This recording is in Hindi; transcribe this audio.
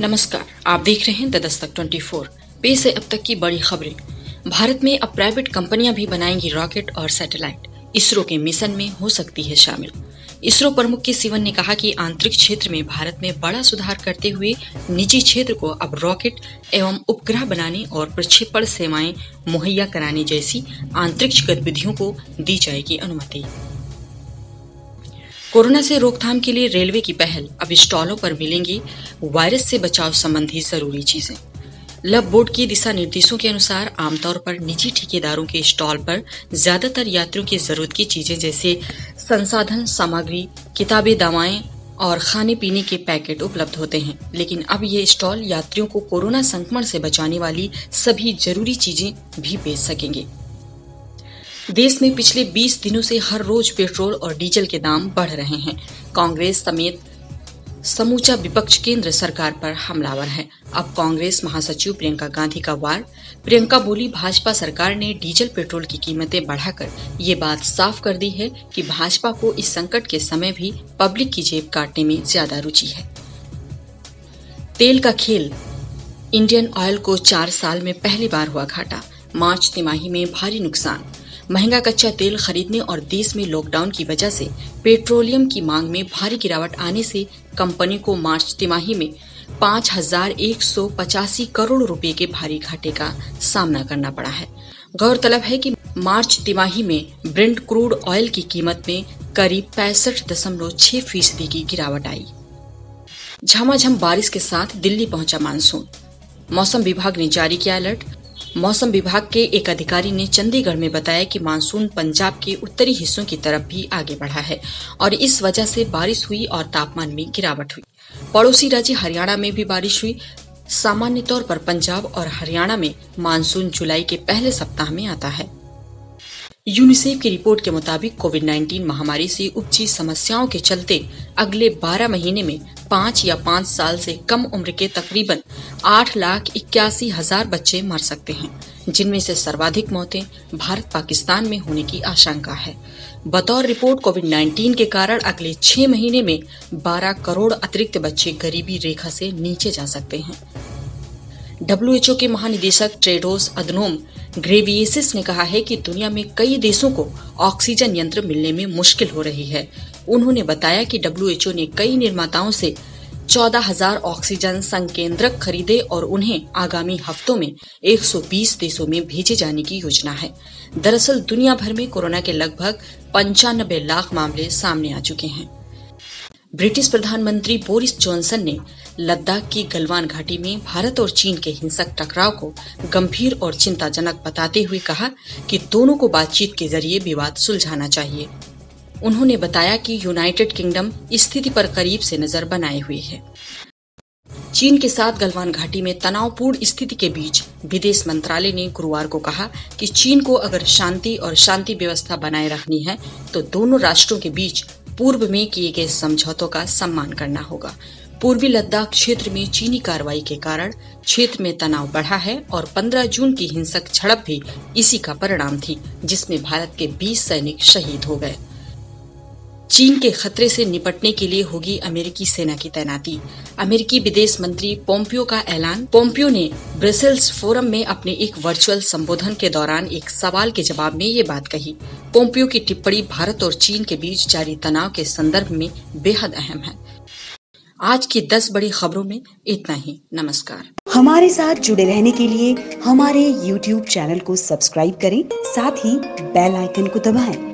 नमस्कार, आप देख रहे हैं द दस्तक 24। पेश है अब तक की बड़ी खबरें। भारत में अब प्राइवेट कंपनियां भी बनाएंगी रॉकेट और सैटेलाइट। इसरो के मिशन में हो सकती है शामिल। इसरो प्रमुख के सिवन ने कहा कि आंतरिक क्षेत्र में भारत में बड़ा सुधार करते हुए निजी क्षेत्र को अब रॉकेट एवं उपग्रह बनाने और प्रक्षेपण सेवाएं मुहैया कराने जैसी अंतरिक्ष गतिविधियों को दी जाएगी अनुमति। कोरोना से रोकथाम के लिए रेलवे की पहल, अब स्टॉलों पर मिलेंगी वायरस से बचाव संबंधी जरूरी चीजें। लव बोर्ड के दिशा निर्देशों के अनुसार आमतौर पर निजी ठेकेदारों के स्टॉल पर ज्यादातर यात्रियों की जरूरत की चीजें जैसे संसाधन सामग्री, किताबें, दवाएं और खाने पीने के पैकेट उपलब्ध होते हैं। लेकिन अब ये स्टॉल यात्रियों को कोरोना संक्रमण से बचाने वाली सभी जरूरी चीजें भी बेच सकेंगे। देश में पिछले 20 दिनों से हर रोज पेट्रोल और डीजल के दाम बढ़ रहे हैं। कांग्रेस समेत समूचा विपक्ष केंद्र सरकार पर हमलावर है। अब कांग्रेस महासचिव प्रियंका गांधी का वार। प्रियंका बोली, भाजपा सरकार ने डीजल पेट्रोल की कीमतें बढ़ाकर ये बात साफ कर दी है कि भाजपा को इस संकट के समय भी पब्लिक की जेब काटने में ज्यादा रुचि है। तेल का खेल, इंडियन ऑयल को 4 साल में पहली बार हुआ घाटा। मार्च तिमाही में भारी नुकसान। महंगा कच्चा तेल खरीदने और देश में लॉकडाउन की वजह से पेट्रोलियम की मांग में भारी गिरावट आने से कंपनी को मार्च तिमाही में 5,185 करोड़ रुपए के भारी घाटे का सामना करना पड़ा है। गौरतलब है कि मार्च तिमाही में ब्रेंट क्रूड ऑयल की कीमत में करीब 65.6% की गिरावट आई। झमाझम बारिश के साथ दिल्ली पहुंचा मानसून। मौसम विभाग ने जारी किया अलर्ट। मौसम विभाग के एक अधिकारी ने चंडीगढ़ में बताया कि मानसून पंजाब के उत्तरी हिस्सों की तरफ भी आगे बढ़ा है और इस वजह से बारिश हुई और तापमान में गिरावट हुई। पड़ोसी राज्य हरियाणा में भी बारिश हुई। सामान्य तौर पर पंजाब और हरियाणा में मानसून जुलाई के पहले सप्ताह में आता है। यूनिसेफ की रिपोर्ट के मुताबिक कोविड-19 महामारी से उपजी समस्याओं के चलते अगले 12 महीने में 5 या 5 साल से कम उम्र के तकरीबन 8,81,000 बच्चे मर सकते हैं, जिनमें से सर्वाधिक मौतें भारत पाकिस्तान में होने की आशंका है। बतौर रिपोर्ट, कोविड-19 के कारण अगले 6 महीने में 12 करोड़ अतिरिक्त बच्चे गरीबी रेखा से नीचे जा सकते हैं। WHO के महानिदेशक टेड्रोस अधनोम घेब्रेयेसस ने कहा है कि दुनिया में कई देशों को ऑक्सीजन यंत्र मिलने में मुश्किल हो रही है। उन्होंने बताया कि WHO ने कई निर्माताओं से 14,000 ऑक्सीजन संकेंद्रक खरीदे और उन्हें आगामी हफ्तों में 120 देशों में भेजे जाने की योजना है। दरअसल दुनिया भर में कोरोना के लगभग 95 लाख मामले सामने आ चुके हैं। ब्रिटिश प्रधानमंत्री बोरिस जॉनसन ने लद्दाख की गलवान घाटी में भारत और चीन के हिंसक टकराव को गंभीर और चिंताजनक बताते हुए कहा कि दोनों को बातचीत के जरिए विवाद सुलझाना चाहिए। उन्होंने बताया कि यूनाइटेड किंगडम स्थिति पर करीब से नजर बनाए हुए है। चीन के साथ गलवान घाटी में तनावपूर्ण स्थिति के बीच विदेश मंत्रालय ने गुरुवार को कहा कि चीन को अगर शांति और शांति व्यवस्था बनाए रखनी है तो दोनों राष्ट्रों के बीच पूर्व में किए गए समझौतों का सम्मान करना होगा। पूर्वी लद्दाख क्षेत्र में चीनी कार्रवाई के कारण क्षेत्र में तनाव बढ़ा है और 15 जून की हिंसक झड़प भी इसी का परिणाम थी, जिसमें भारत के 20 सैनिक शहीद हो गए। चीन के खतरे से निपटने के लिए होगी अमेरिकी सेना की तैनाती। अमेरिकी विदेश मंत्री पोम्पियो का ऐलान। पोम्पियो ने ब्रसेल्स फोरम में अपने एक वर्चुअल संबोधन के दौरान एक सवाल के जवाब में ये बात कही। पोम्पियो की टिप्पणी भारत और चीन के बीच जारी तनाव के संदर्भ में बेहद अहम है। आज की 10 बड़ी खबरों में इतना ही। नमस्कार। हमारे साथ जुड़े रहने के लिए हमारे YouTube चैनल को सब्सक्राइब करें, साथ ही बेल आइकन को दबाएं